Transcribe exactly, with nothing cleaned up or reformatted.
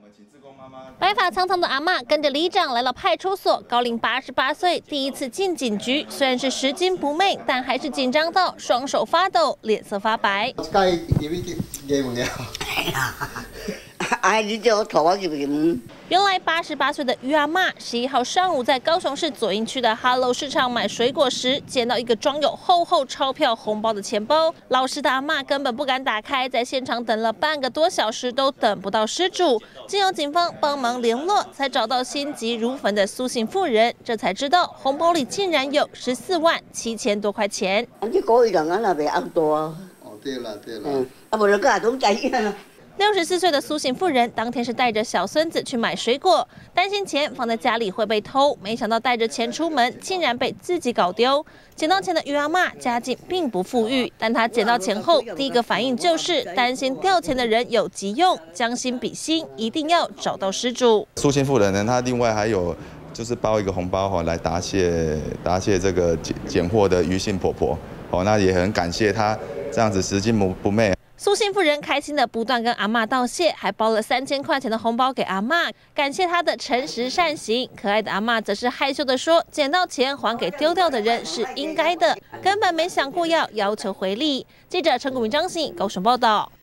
白发苍苍的阿嬷跟着里长来到派出所，高龄八十八岁，第一次进警局，虽然是拾金不昧，但还是紧张到双手发抖，脸色发白。 哎，你叫我头发就唔。 原来八十八岁的于阿嬷，十一号上午在高雄市左营区的哈喽市场买水果时，捡到一个装有厚厚钞票红包的钱包。老实的阿嬷根本不敢打开，在现场等了半个多小时都等不到失主，经由警方帮忙联络，才找到心急如焚的苏姓妇人，这才知道红包里竟然有十四万七千多块钱。 啊，你故意人啊，那袂按多啊。 哦，对了对了。 嗯，啊，无就个总知影。 六十四岁的苏姓妇人当天是带着小孙子去买水果，担心钱放在家里会被偷，没想到带着钱出门，竟然被自己搞丢。捡到钱的于阿嬷家境并不富裕，但她捡到钱后，第一个反应就是担心掉钱的人有急用，将心比心，一定要找到失主。 苏姓妇人呢，她另外还有就是包一个红包哈，来答谢答谢这个捡捡获的于姓婆婆。哦，那也很感谢她这样子拾金不昧。 苏姓妇人开心的不断跟阿嬷道谢，还包了三千块钱的红包给阿嬷，感谢她的诚实善行。可爱的阿嬷则是害羞的说，捡到钱还给丢掉的人是应该的，根本没想过要要求回礼。记者陈谷明、张信高雄报道。